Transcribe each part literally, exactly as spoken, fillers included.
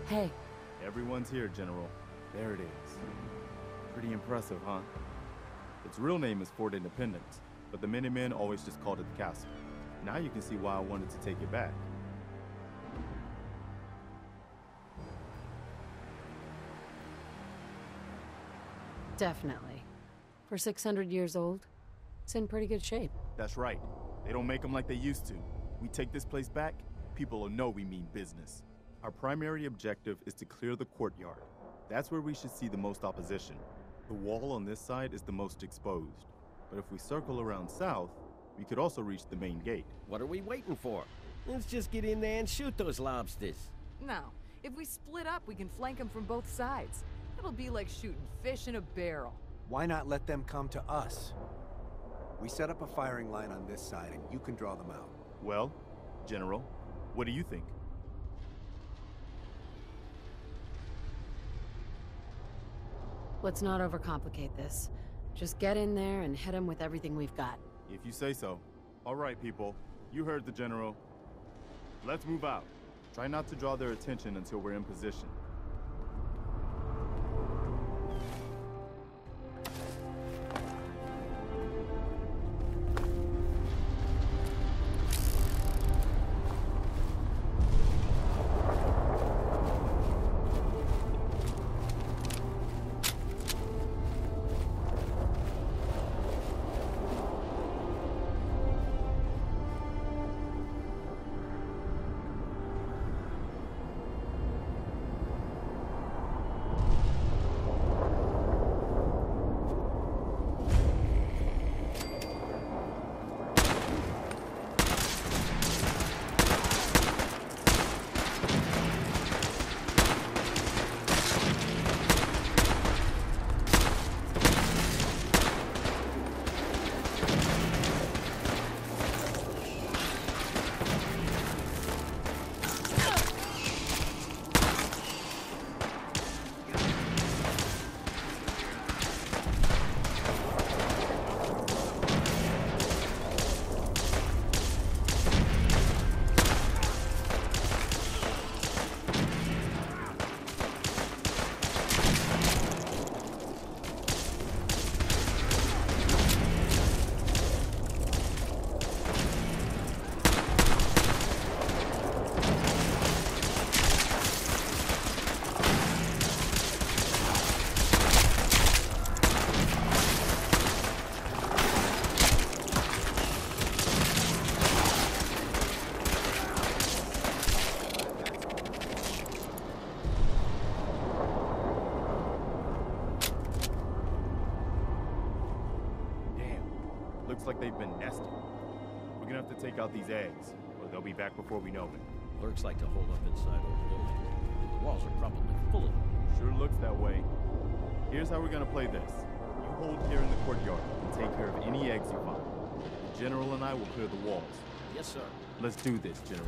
Hey. Everyone's here, General. There it is. Pretty impressive, huh? Its real name is Fort Independence, but the Minutemen always just called it the castle. Now you can see why I wanted to take it back. Definitely. For six hundred years old, it's in pretty good shape. That's right. They don't make them like they used to. We take this place back, people will know we mean business. Our primary objective is to clear the courtyard. That's where we should see the most opposition. The wall on this side is the most exposed. But if we circle around south, we could also reach the main gate. What are we waiting for? Let's just get in there and shoot those lobsters. No. If we split up, we can flank them from both sides. It'll be like shooting fish in a barrel. Why not let them come to us? We set up a firing line on this side, and you can draw them out. Well, General, what do you think? Let's not overcomplicate this. Just get in there and hit them with everything we've got. If you say so. All right, people. You heard the General. Let's move out. Try not to draw their attention until we're in position. Looks like they've been nesting. We're gonna have to take out these eggs, or they'll be back before we know it. Lurks like to hold up inside old buildings. The walls are probably full of them. Sure looks that way. Here's how we're gonna play this. You hold here in the courtyard and take care of any eggs you find. The General and I will clear the walls. Yes, sir. Let's do this, General.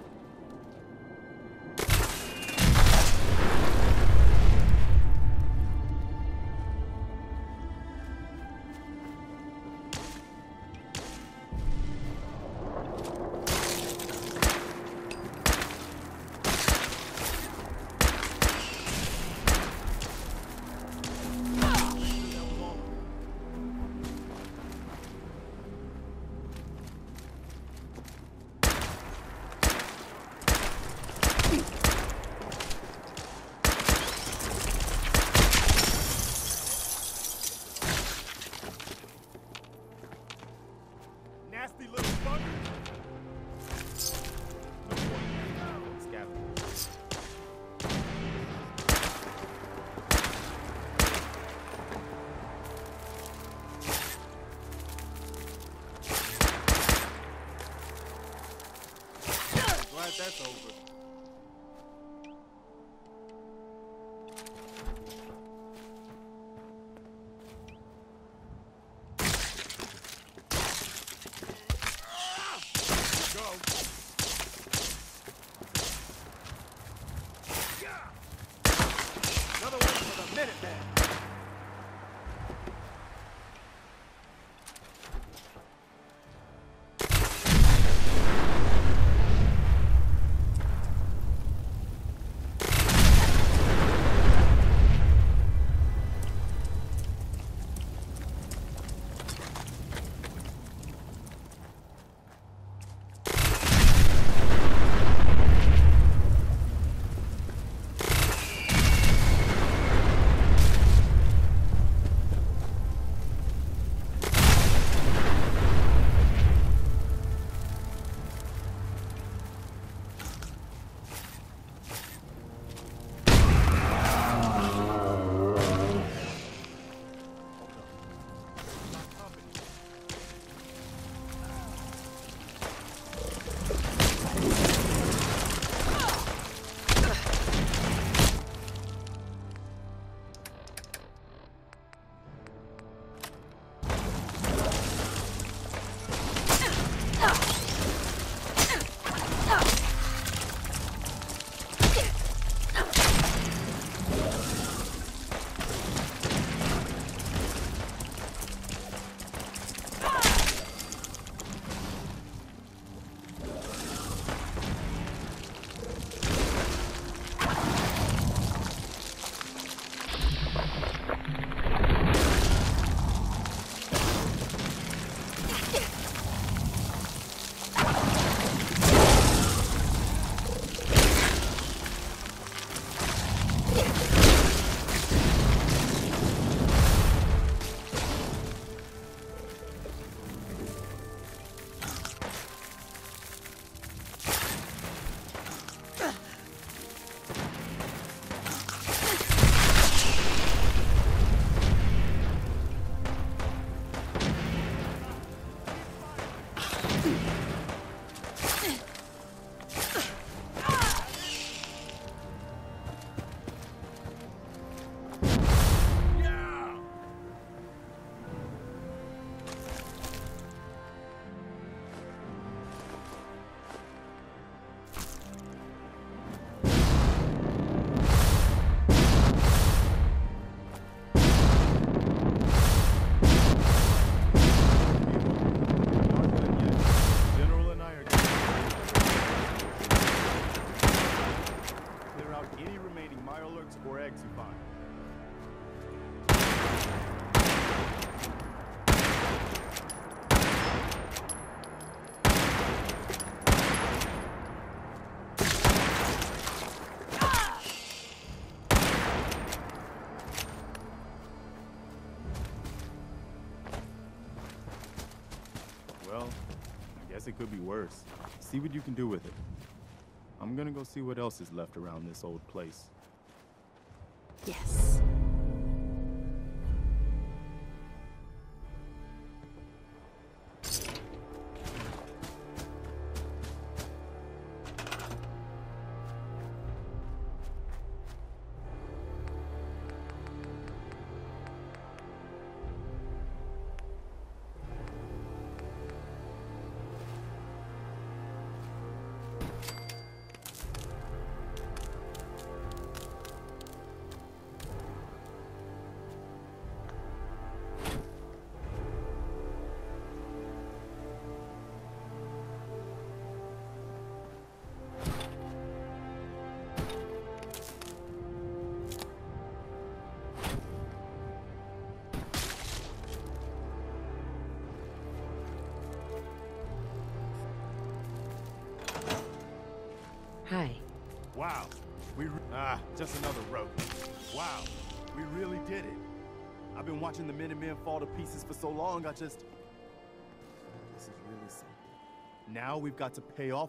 Nasty little bugger. No point. Scavengers. Glad that's over. Another one for the Minutemen. guess it could be worse. See what you can do with it. I'm gonna go see what else is left around this old place. Yes. Hi. Wow. We re ah, just another rope. Wow. We really did it. I've been watching the Minutemen fall to pieces for so long, I just... This is really something. Now we've got to pay off...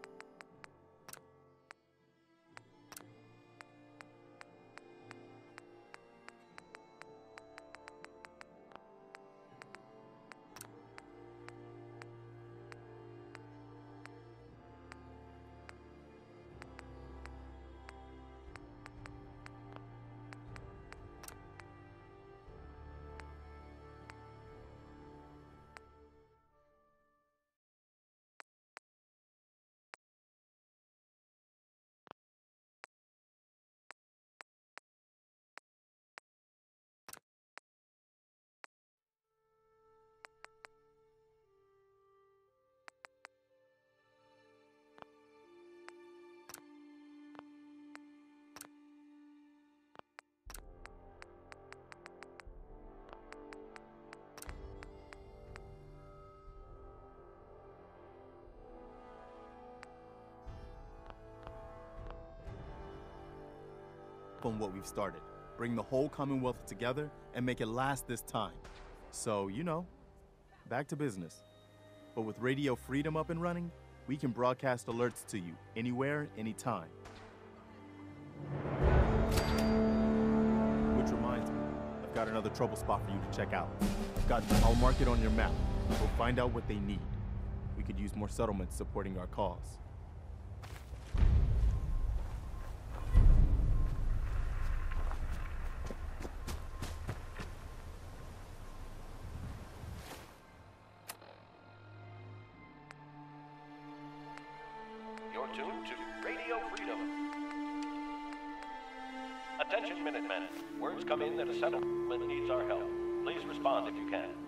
on what we've started. Bring the whole Commonwealth together and make it last this time. So, you know, back to business. But with Radio Freedom up and running, we can broadcast alerts to you anywhere, anytime. Which reminds me, I've got another trouble spot for you to check out. I've got, I'll mark it on your map. We'll find out what they need. We could use more settlements supporting our cause. You're tuned to Radio Freedom. Attention, Minutemen. Words come in that a settlement needs our help. Please respond if you can.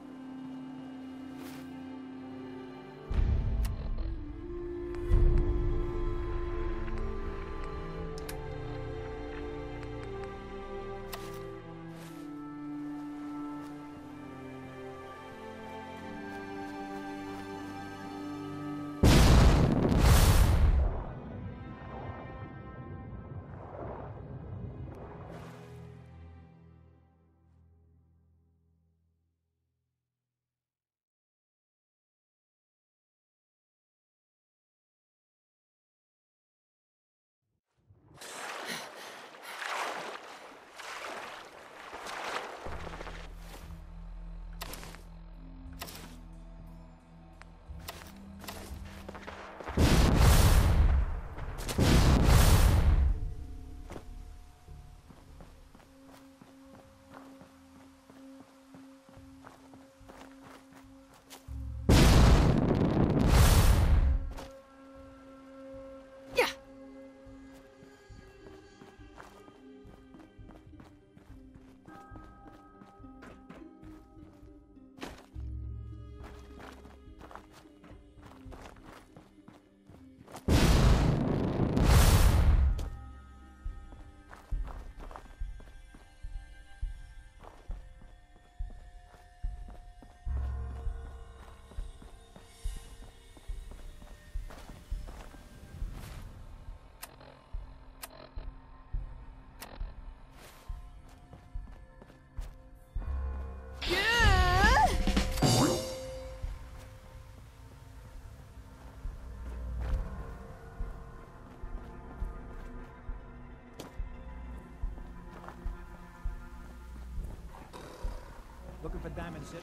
of Diamond City?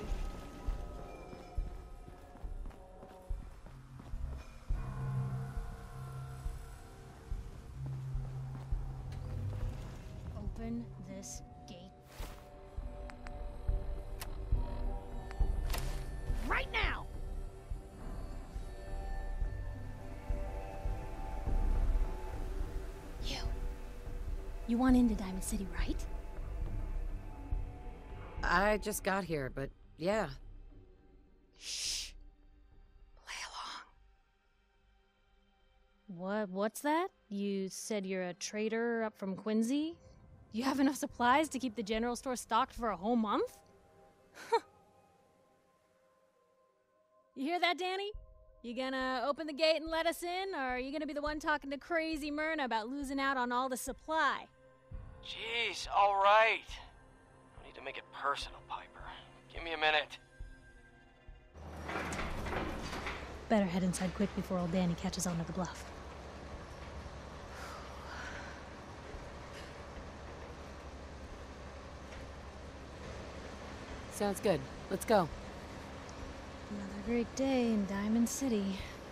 Open this gate. Right now! You. You want into Diamond City, right? I just got here, but yeah. Shh. Play along. What? What's that? You said you're a trader up from Quincy? You have enough supplies to keep the general store stocked for a whole month? Huh. You hear that, Danny? You gonna open the gate and let us in, or are you gonna be the one talking to crazy Myrna about losing out on all the supply? Jeez, all right. No need to make it personal, Piper. Give me a minute. Better head inside quick before old Danny catches on to the bluff. Sounds good. Let's go. Another great day in Diamond City.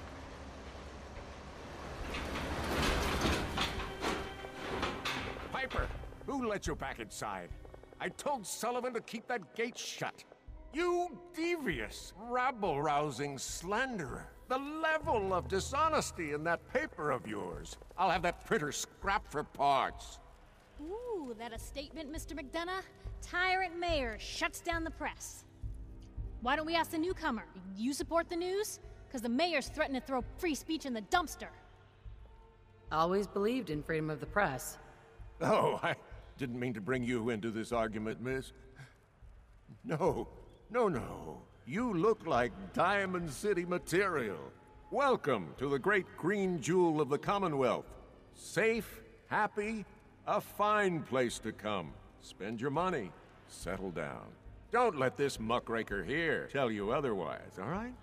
Piper, who let you back inside? I told Sullivan to keep that gate shut. You devious, rabble-rousing slanderer. The level of dishonesty in that paper of yours. I'll have that printer scrapped for parts. Ooh, that a statement, Mister McDonough? Tyrant mayor shuts down the press. Why don't we ask the newcomer? You support the news? Because the mayor's threatened to throw free speech in the dumpster. Always believed in freedom of the press. Oh, I didn't mean to bring you into this argument, miss. No, no, no. You look like Diamond City material. Welcome to the great green jewel of the Commonwealth. Safe, happy, a fine place to come. Spend your money, settle down. Don't let this muckraker here tell you otherwise, all right?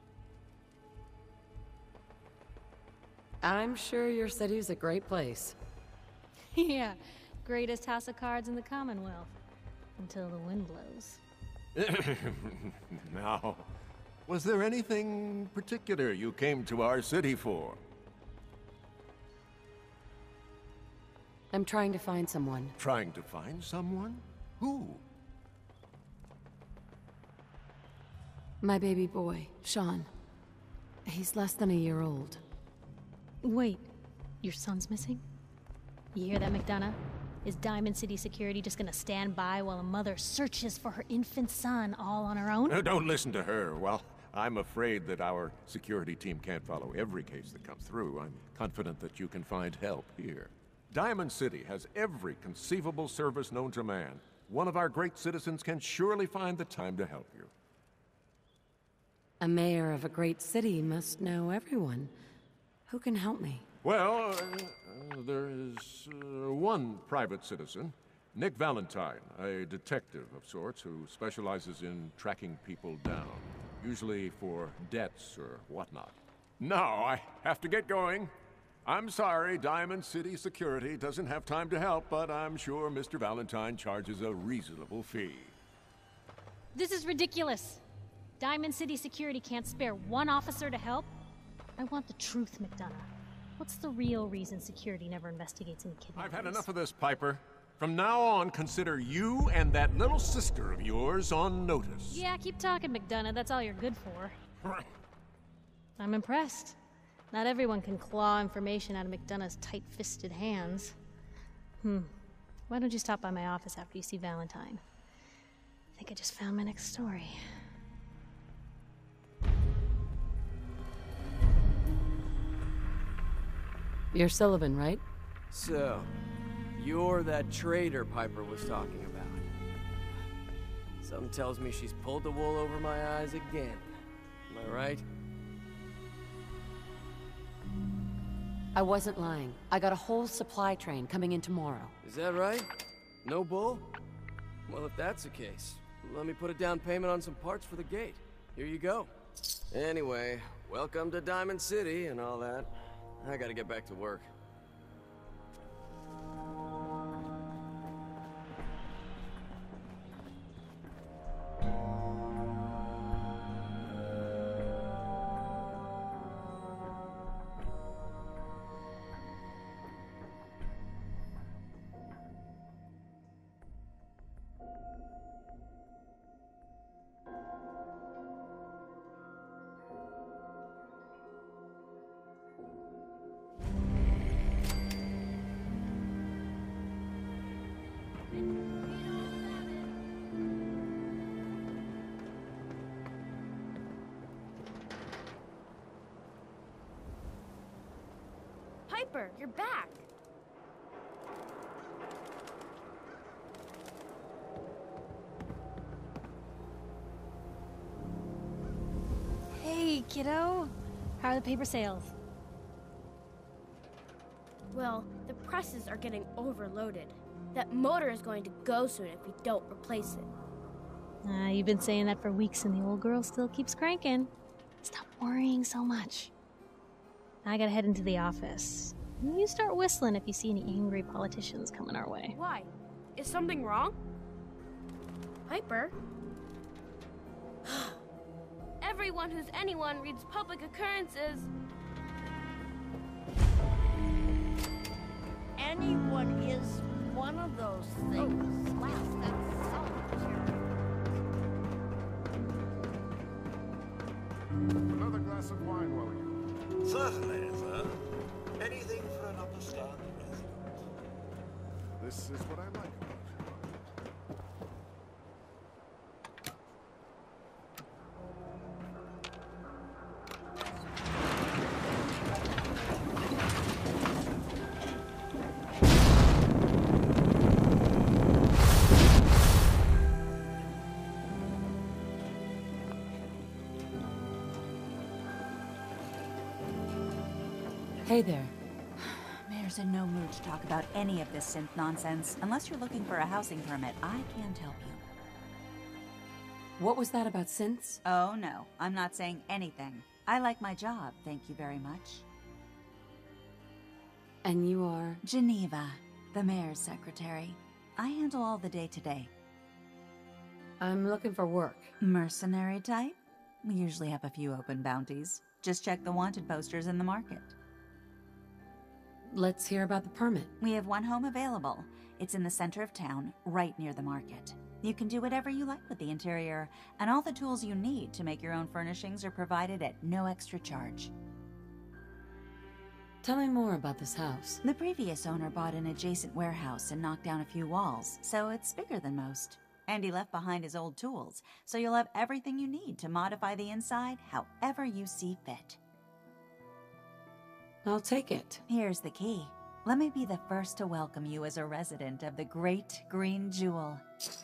I'm sure your city's a great place. Yeah, greatest house of cards in the Commonwealth. Until the wind blows. Now, was there anything particular you came to our city for? I'm trying to find someone. Trying to find someone? Who? My baby boy, Sean. He's less than a year old. Wait, your son's missing? You hear that, McDonough? Is Diamond City Security just gonna stand by while a mother searches for her infant son all on her own? No, don't listen to her. Well, I'm afraid that our security team can't follow every case that comes through. I'm confident that you can find help here. Diamond City has every conceivable service known to man. One of our great citizens can surely find the time to help you. A mayor of a great city must know everyone. Who can help me? Well, uh, uh, there is uh, one private citizen, Nick Valentine, a detective of sorts who specializes in tracking people down, usually for debts or whatnot. Now I have to get going. I'm sorry, Diamond City Security doesn't have time to help, but I'm sure Mister Valentine charges a reasonable fee. This is ridiculous. Diamond City Security can't spare one officer to help? I want the truth, McDonough. What's the real reason security never investigates any kidnappings? I've had enough of this, Piper. From now on, consider you and that little sister of yours on notice. Yeah, keep talking, McDonough. That's all you're good for. I'm impressed. Not everyone can claw information out of McDonough's tight-fisted hands. Hmm. Why don't you stop by my office after you see Valentine? I think I just found my next story. You're Sullivan, right? So, you're that trader Piper was talking about. Something tells me she's pulled the wool over my eyes again. Am I right? I wasn't lying. I got a whole supply train coming in tomorrow. Is that right? No bull? Well, if that's the case, let me put a down payment on some parts for the gate. Here you go. Anyway, welcome to Diamond City and all that. I gotta get back to work. Piper, you're back. Hey, kiddo. How are the paper sales? Well, the presses are getting overloaded. That motor is going to go soon if we don't replace it. Uh, you've been saying that for weeks and the old girl still keeps cranking. Stop worrying so much. I gotta head into the office. You start whistling if you see any angry politicians coming our way. Why? Is something wrong? Piper? Everyone who's anyone reads public occurrences. Anyone is one of those things. Oh, wow, that's so Another glass of wine while you... Certainly, sir. Anything for an understanding resident. This is what I like about you. Hey there. Mayor's in no mood to talk about any of this synth nonsense. Unless you're looking for a housing permit, I can't help you. What was that about synths? Oh, no. I'm not saying anything. I like my job, thank you very much. And you are? Geneva, the mayor's secretary. I handle all the day-to-day. I'm looking for work. Mercenary type? We usually have a few open bounties. Just check the wanted posters in the market. Let's hear about the permit. We have one home available. It's in the center of town, right near the market. You can do whatever you like with the interior, and all the tools you need to make your own furnishings are provided at no extra charge. Tell me more about this house. The previous owner bought an adjacent warehouse and knocked down a few walls, so it's bigger than most. And he left behind his old tools, so you'll have everything you need to modify the inside however you see fit. I'll take it. Here's the key. Let me be the first to welcome you as a resident of the Great Green Jewel.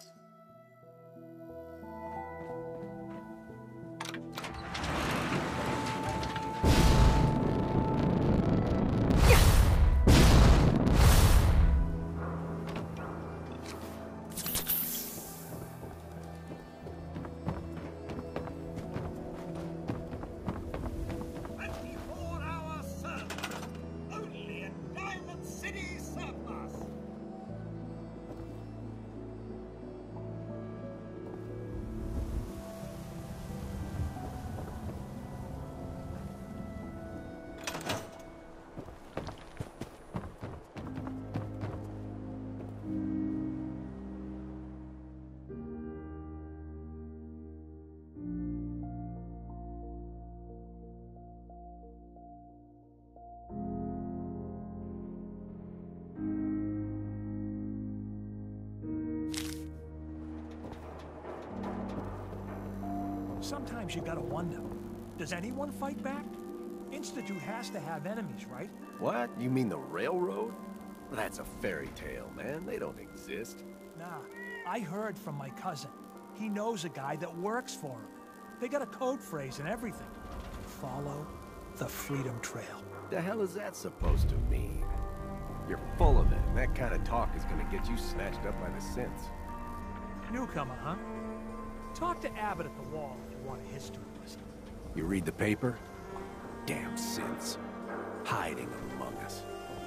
Sometimes you gotta wonder, does anyone fight back? Institute has to have enemies, right? What? You mean the railroad? That's a fairy tale, man. They don't exist. Nah, I heard from my cousin. He knows a guy that works for him. They got a code phrase and everything. Follow the Freedom Trail. The hell is that supposed to mean? You're full of it, and that kind of talk is gonna get you snatched up by the synths. Newcomer, huh? Talk to Abbott at the wall if you want a history lesson. You read the paper? Damn synths. Hiding among us.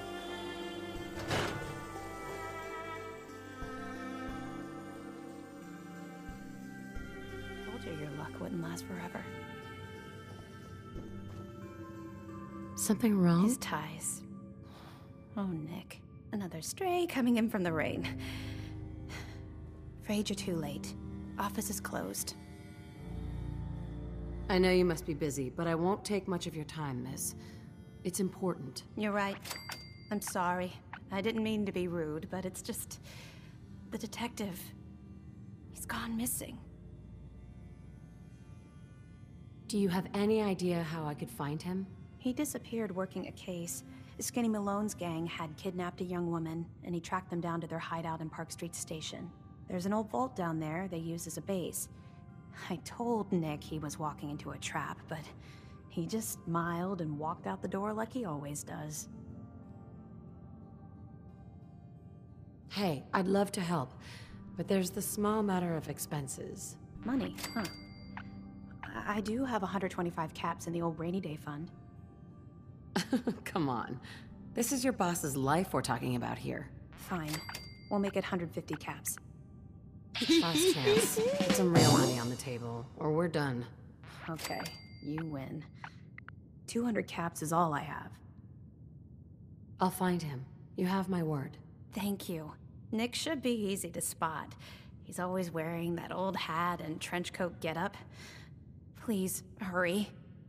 Told you your luck wouldn't last forever. Something wrong? His ties. Oh, Nick. Another stray coming in from the rain. Afraid you're too late. Office is closed. I know you must be busy, but I won't take much of your time, miss. It's important. You're right. I'm sorry. I didn't mean to be rude, but it's just... the detective... he's gone missing. Do you have any idea how I could find him? He disappeared working a case. Skinny Malone's gang had kidnapped a young woman, and he tracked them down to their hideout in Park Street Station. There's an old vault down there they use as a base. I told Nick he was walking into a trap, but he just smiled and walked out the door like he always does. Hey, I'd love to help, but there's the small matter of expenses. Money, huh? I, I do have one hundred twenty-five caps in the old rainy day fund. Come on. This is your boss's life we're talking about here. Fine. We'll make it one hundred fifty caps. Last chance. Put some real money on the table, or we're done. Okay, you win. two hundred caps is all I have. I'll find him. You have my word. Thank you. Nick should be easy to spot. He's always wearing that old hat and trench coat getup. Please, hurry.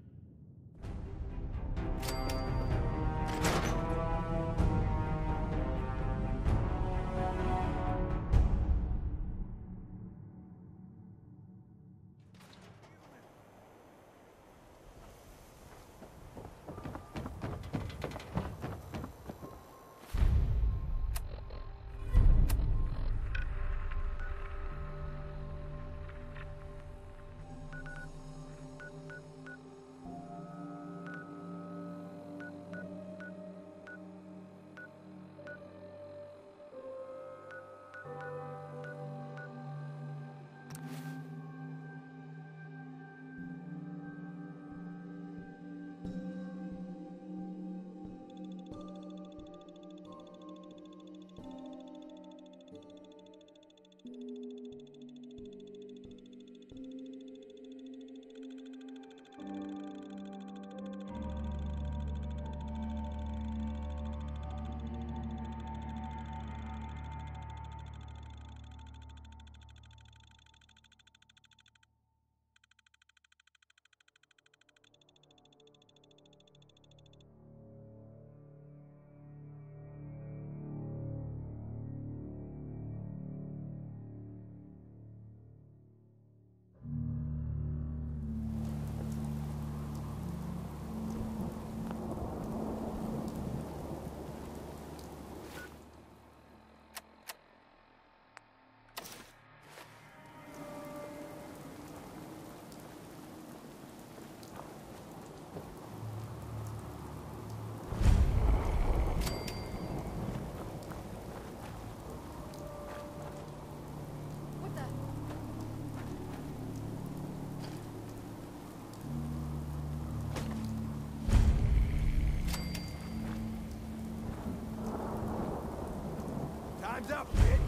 Time's up, bitch!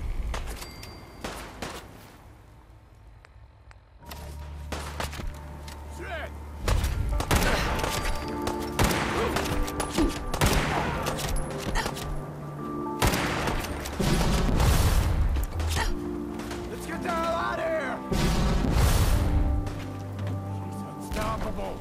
Shit! Let's get the hell out of here! She's unstoppable!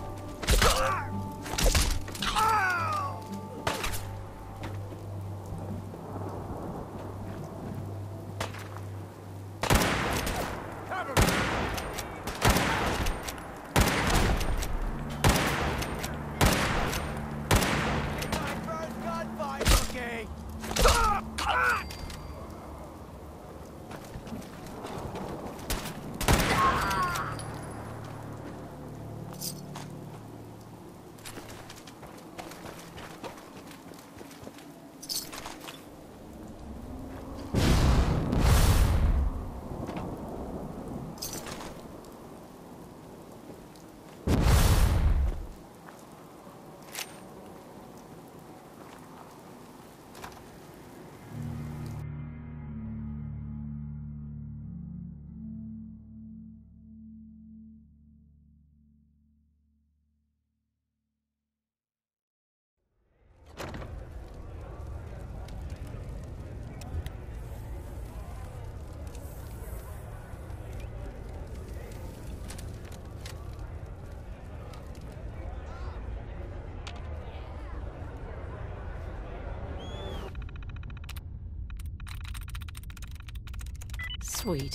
Sweet.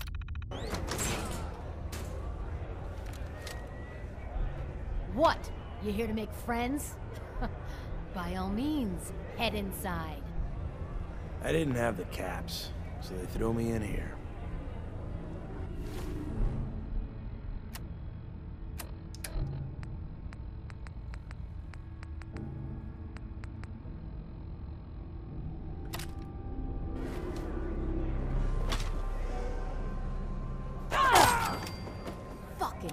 What? You here to make friends? By all means, head inside. I didn't have the caps, so they threw me in here. Fucking...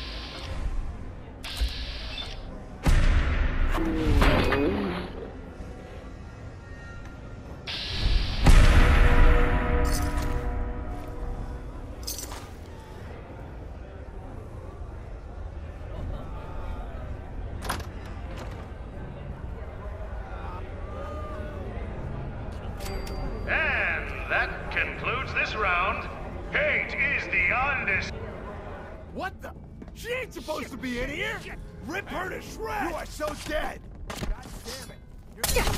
That concludes this round. Kate is the undis... What the? She ain't supposed to be in here! Rip her to shreds! You are so dead! God damn it! You're...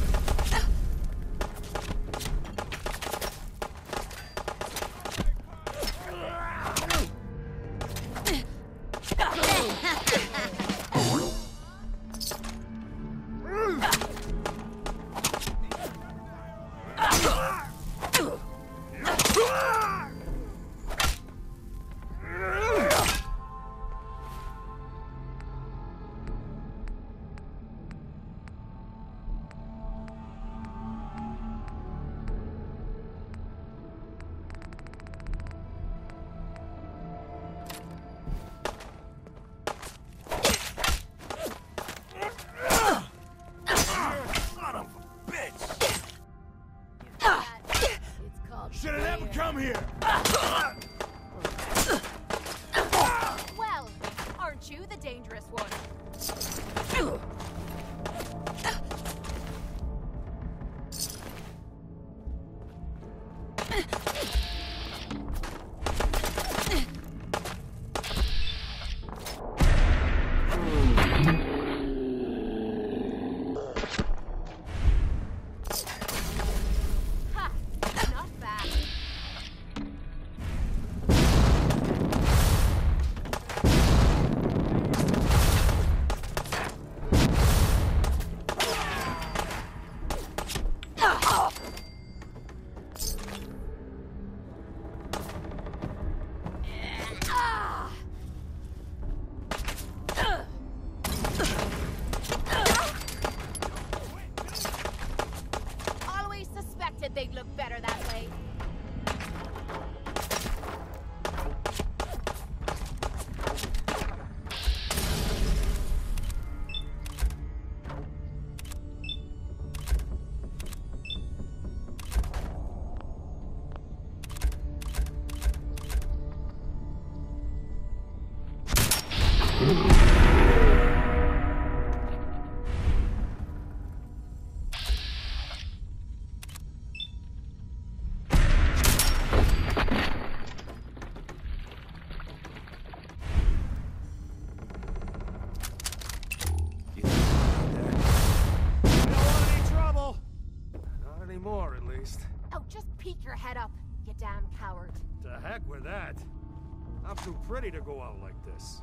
Should have never come here! Well, aren't you the dangerous one? They'd look better that way. More, at least. Oh, just peek your head up, you damn coward. To heck with that. I'm too pretty to go out like this.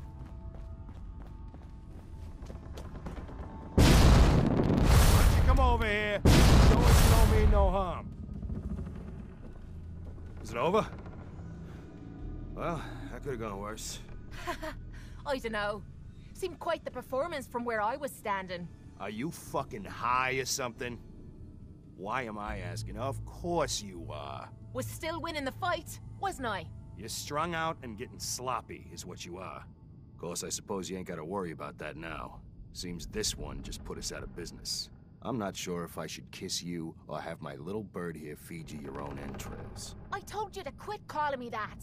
Why don't you come over here? Show us you don't mean no harm. Is it over? Well, that could have gone worse. I don't know. Seemed quite the performance from where I was standing. Are you fucking high or something? Why am I asking? Of course you are. Was still winning the fight, wasn't I? You're strung out and getting sloppy, is what you are. Of course, I suppose you ain't gotta worry about that now. Seems this one just put us out of business. I'm not sure if I should kiss you or have my little bird here feed you your own entrails. I told you to quit calling me that.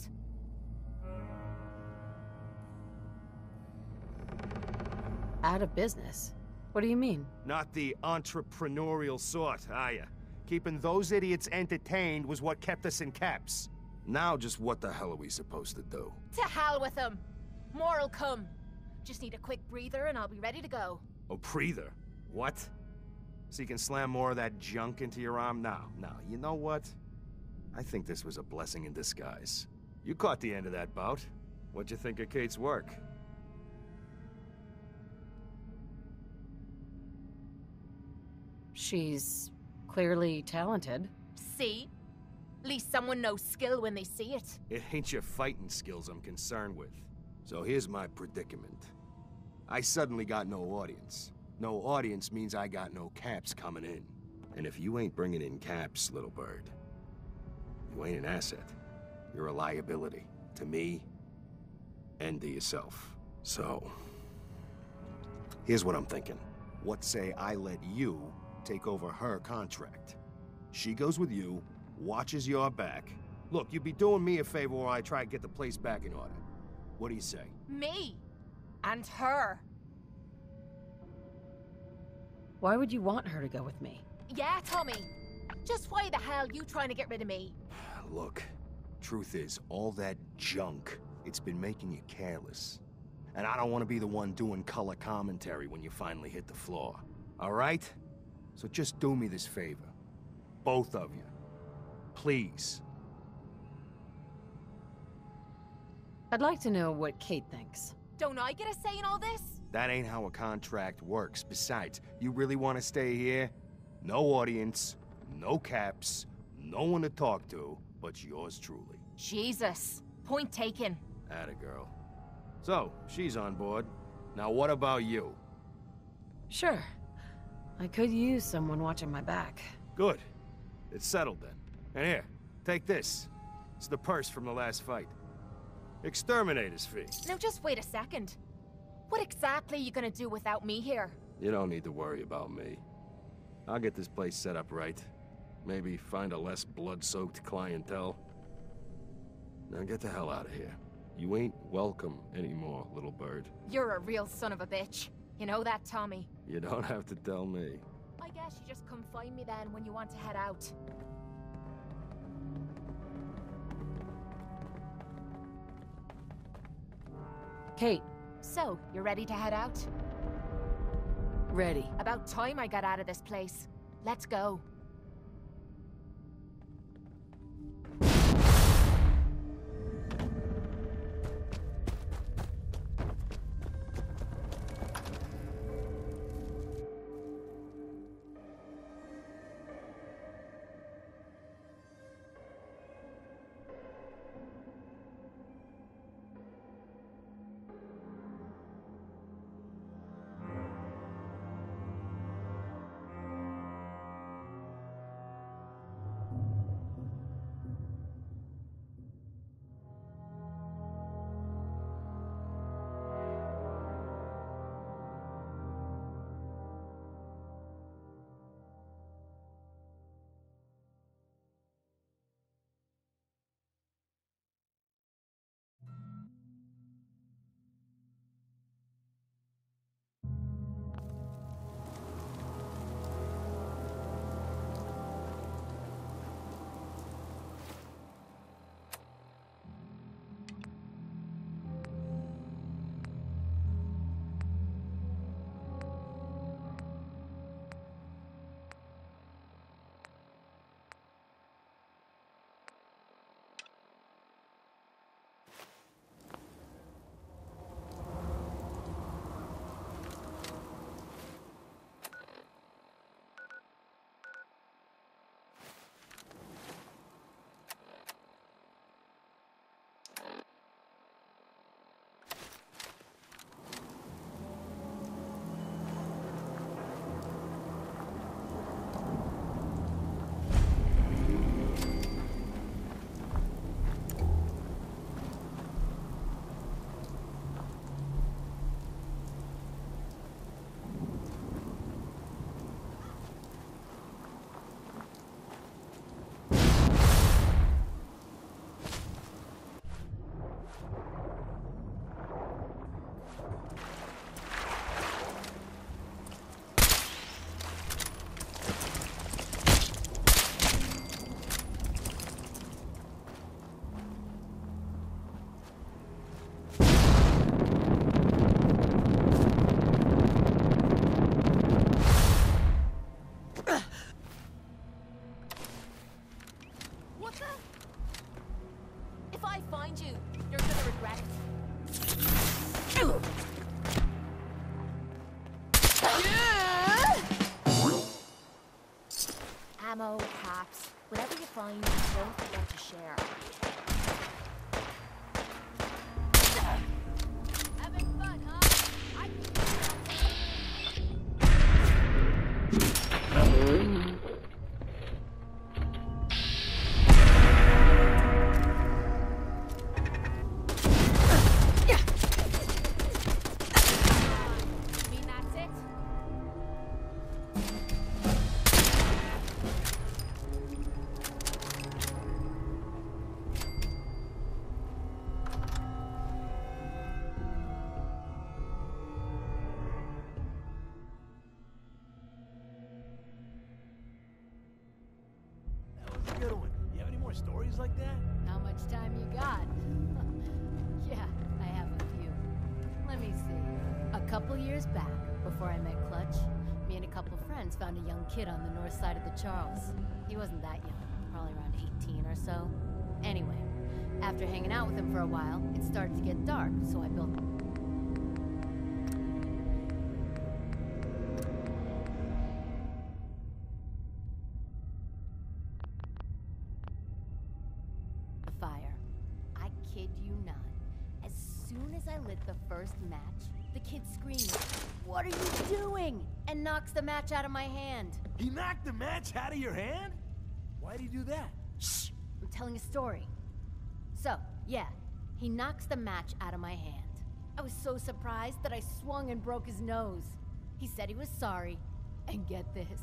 Out of business? What do you mean? Not the entrepreneurial sort, are ya? Keeping those idiots entertained was what kept us in caps. Now just what the hell are we supposed to do? To hell with them. More'll come. Just need a quick breather and I'll be ready to go. A breather? What? So you can slam more of that junk into your arm? Now, now, you know what? I think this was a blessing in disguise. You caught the end of that bout. What'd you think of Kate's work? She's clearly talented. See? At least someone knows skill when they see it. It ain't your fighting skills I'm concerned with. So here's my predicament. I suddenly got no audience. No audience means I got no caps coming in. And if you ain't bringing in caps, little bird, you ain't an asset. You're a liability to me and to yourself. So, here's what I'm thinking. What say I let you take over her contract? She goes with you, watches your back. Look, you'd be doing me a favor while I try to get the place back in order. What do you say? Me? And her? Why would you want her to go with me? Yeah, Tommy. Just why the hell you trying to get rid of me? Look, truth is, all that junk, it's been making you careless. And I don't want to be the one doing color commentary when you finally hit the floor. All right? So just do me this favor. Both of you. Please. I'd like to know what Kate thinks. Don't I get a say in all this? That ain't how a contract works. Besides, you really want to stay here? No audience, no caps, no one to talk to, but yours truly. Jesus. Point taken. Atta girl. So, she's on board. Now what about you? Sure. I could use someone watching my back. Good. It's settled then. And here, take this. It's the purse from the last fight. Exterminator's fee. Now just wait a second. What exactly are you gonna do without me here? You don't need to worry about me. I'll get this place set up right. Maybe find a less blood-soaked clientele. Now get the hell out of here. You ain't welcome anymore, little bird. You're a real son of a bitch. You know that, Tommy? You don't have to tell me. I guess you just come find me then when you want to head out. Kate. So, you ready to head out? Ready. About time I got out of this place. Let's go. like that? How much time you got? Yeah, I have a few. Let me see. A couple years back, before I met Clutch, me and a couple friends found a young kid on the north side of the Charles. He wasn't that young, probably around eighteen or so. Anyway, after hanging out with him for a while, it started to get dark, so I built the fire. I kid you not. As soon as I lit the first match, the kid screams, "What are you doing?" and knocks the match out of my hand. He knocked the match out of your hand? Why'd he do that? Shh! I'm telling a story. So, yeah, he knocks the match out of my hand. I was so surprised that I swung and broke his nose. He said he was sorry, and get this,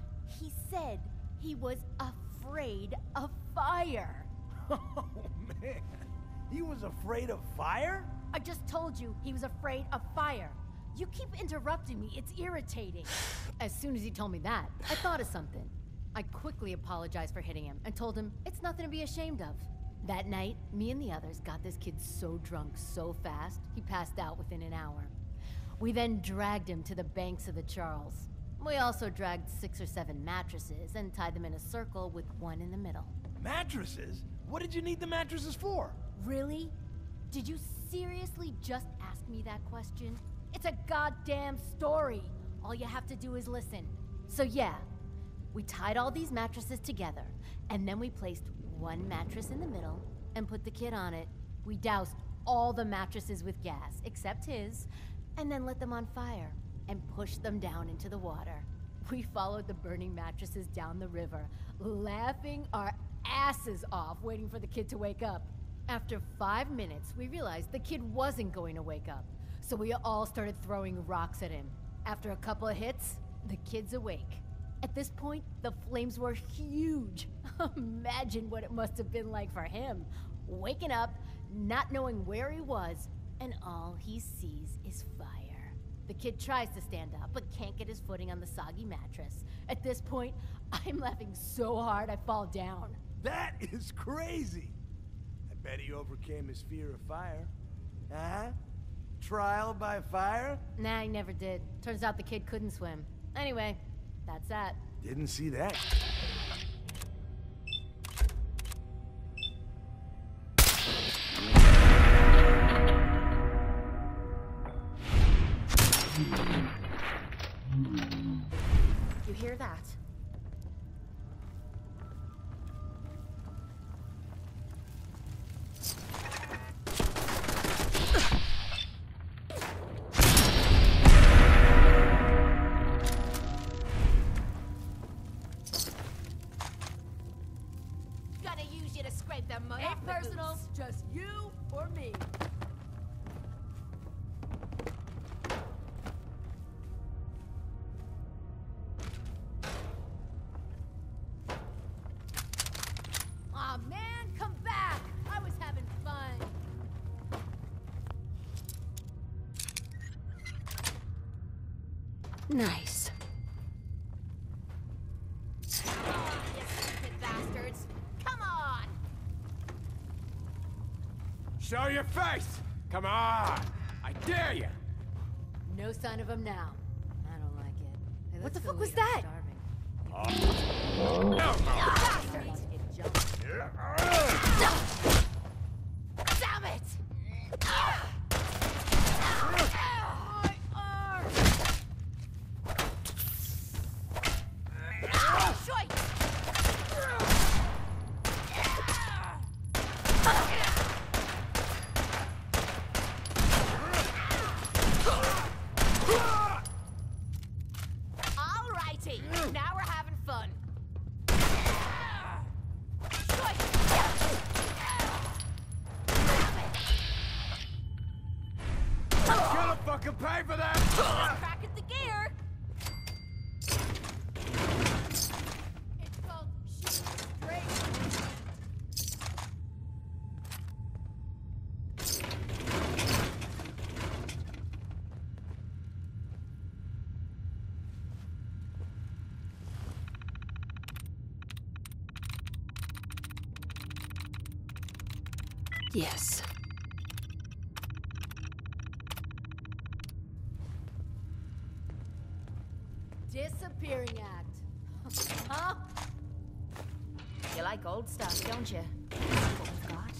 he said he was afraid of fire. Oh, man. He was afraid of fire? I just told you he was afraid of fire. You keep interrupting me, it's irritating. As soon as he told me that, I thought of something. I quickly apologized for hitting him and told him it's nothing to be ashamed of. That night, me and the others got this kid so drunk so fast, he passed out within an hour. We then dragged him to the banks of the Charles. We also dragged six or seven mattresses and tied them in a circle with one in the middle. Mattresses? What did you need the mattresses for? Really? Did you seriously just ask me that question? It's a goddamn story. All you have to do is listen. So yeah, we tied all these mattresses together, and then we placed one mattress in the middle and put the kid on it. We doused all the mattresses with gas, except his, and then lit them on fire and pushed them down into the water. We followed the burning mattresses down the river, laughing our asses off, waiting for the kid to wake up. After five minutes, we realized the kid wasn't going to wake up, so we all started throwing rocks at him. After a couple of hits, the kid's awake. At this point, the flames were huge. Imagine what it must have been like for him, waking up, not knowing where he was, and all he sees is fire. The kid tries to stand up, but can't get his footing on the soggy mattress. At this point, I'm laughing so hard I fall down. That is crazy. I bet he overcame his fear of fire. Huh? Trial by fire? Nah, he never did. Turns out the kid couldn't swim. Anyway, that's that. Didn't see that. You hear that? Gotta use you to scrape that mud off the personal, boots. Just you or me. Aw, man, come back! I was having fun. Nice. Oh, you stupid bastards. Come on! Show your face! Come on! I dare you! No sign of him now. I don't like it. Hey, What the let's fuck go was eat, that? I'm starving. No! Bastards! It jumped. Damn it! Alrighty, now we're having fun. Gonna fucking pay for that! Crack at the gear. It's called shooting straight. Yes. Disappearing act. Huh? You like old stuff, don't you? That's what we've got.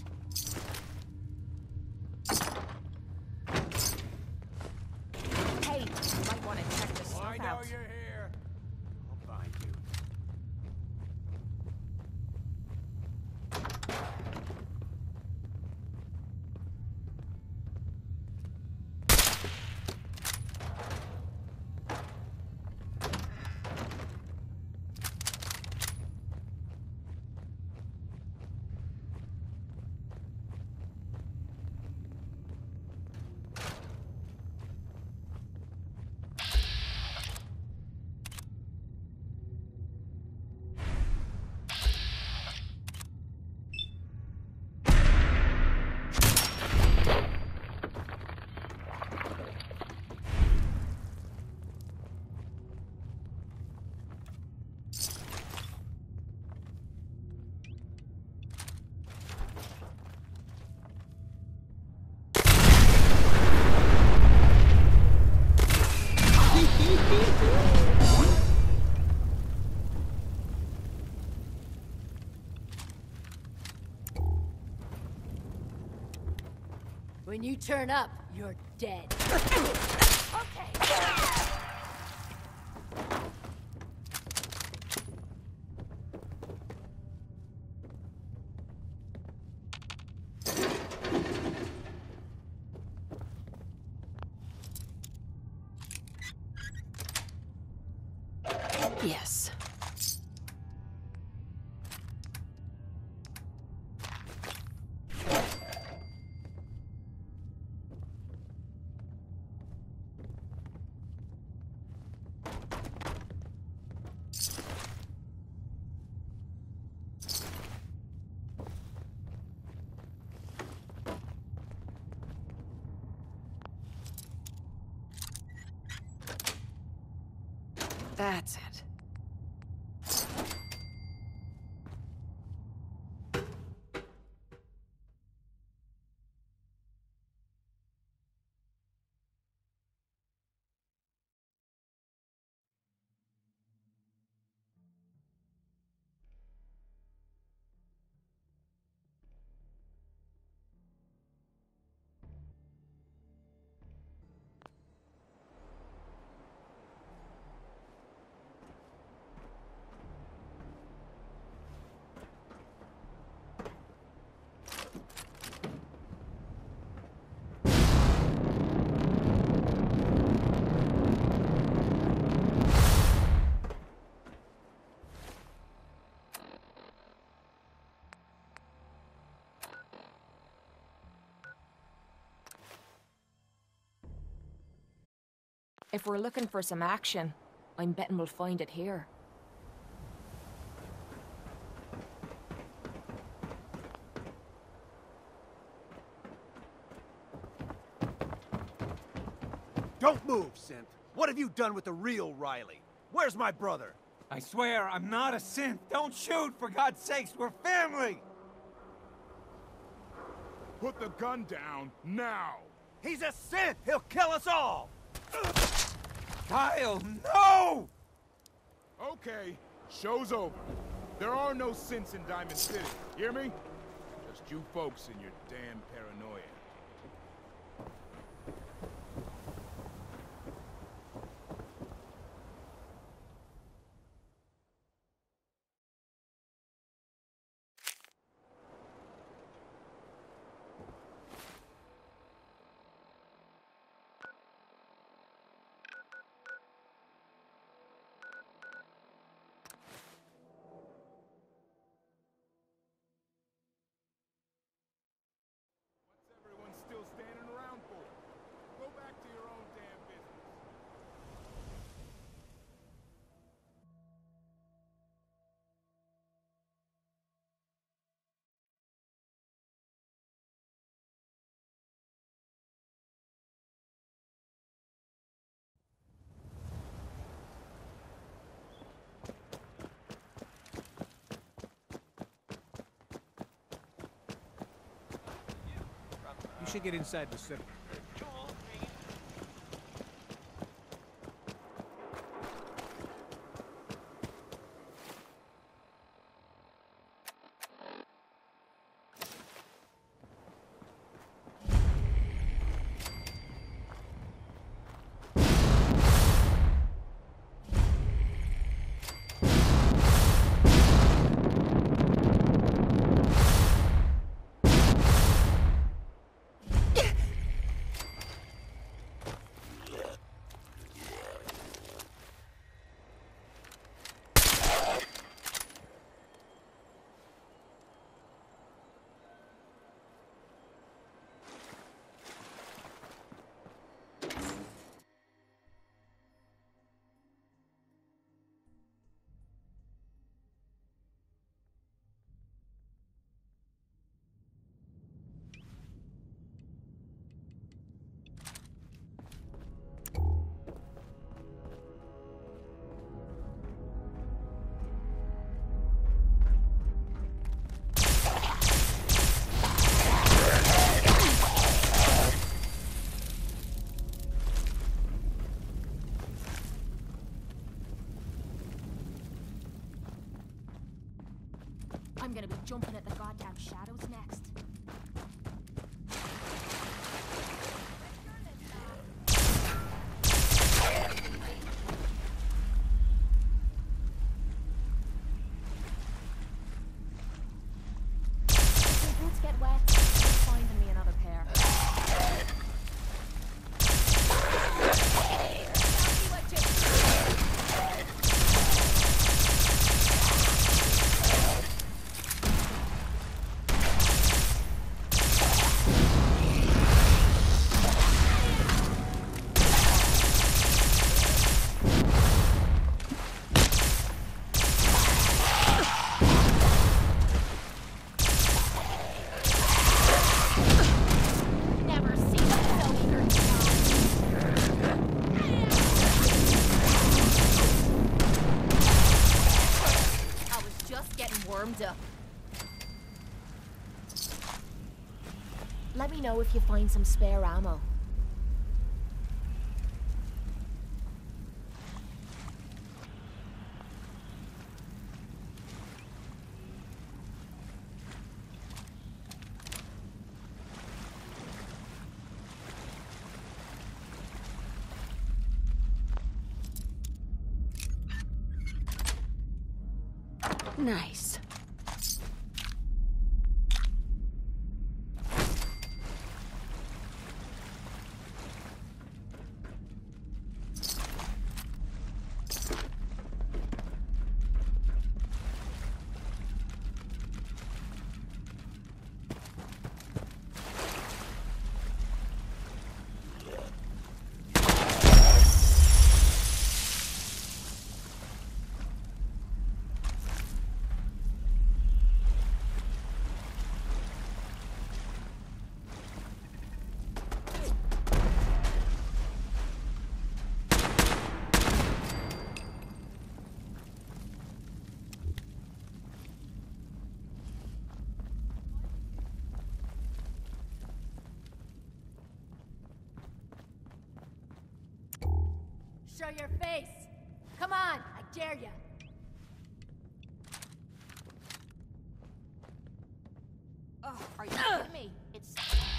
Hey, you might want to check this stuff I know out. you're here. I'll find you. When you turn up, you're dead. Yes. That's it. If we're looking for some action, I'm betting we'll find it here. Don't move, Synth. What have you done with the real Riley? Where's my brother? I swear, I'm not a synth. Don't shoot, for God's sakes, we're family! Put the gun down, now! He's a synth! He'll kill us all! Kyle, no! Okay, show's over. There are no synths in Diamond City, hear me? Just you folks and your damn paranoia. should get inside the city. I'm gonna be jumping at the goddamn shadows next. If your boots get wet, you're finding me another pair. Up. Let me know if you find some spare ammo. Nice. Show your face! Come on, I dare ya! Oh, are you kidding me? It's...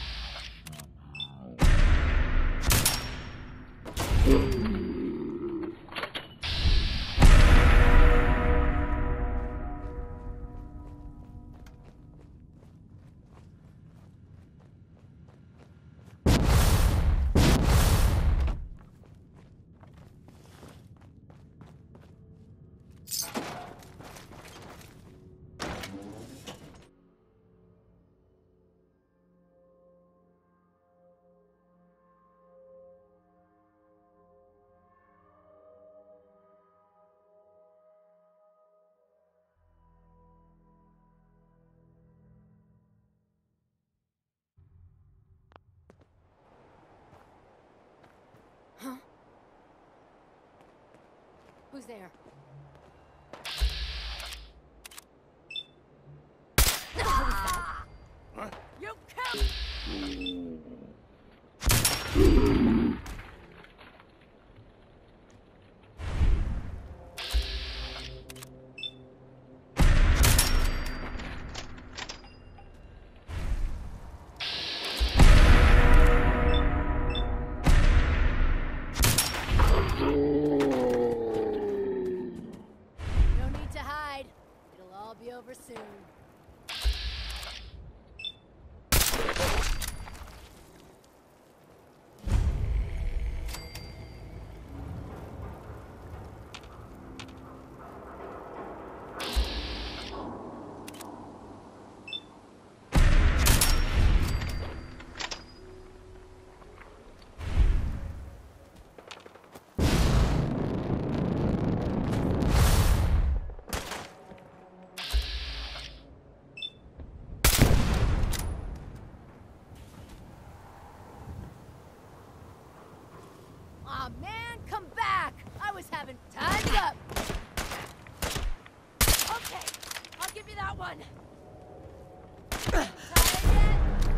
Huh? Who's there? Huh? You come! No need to hide. It'll all be over soon. Aw, man, come back! I was having time's up! Okay, I'll give you that one. Try again.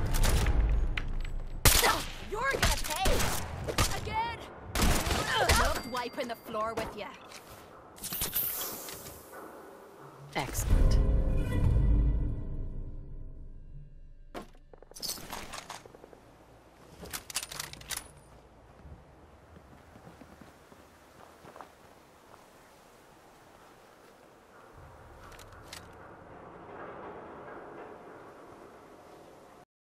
You're gonna pay! Again! Loved wiping the floor with you. Excellent.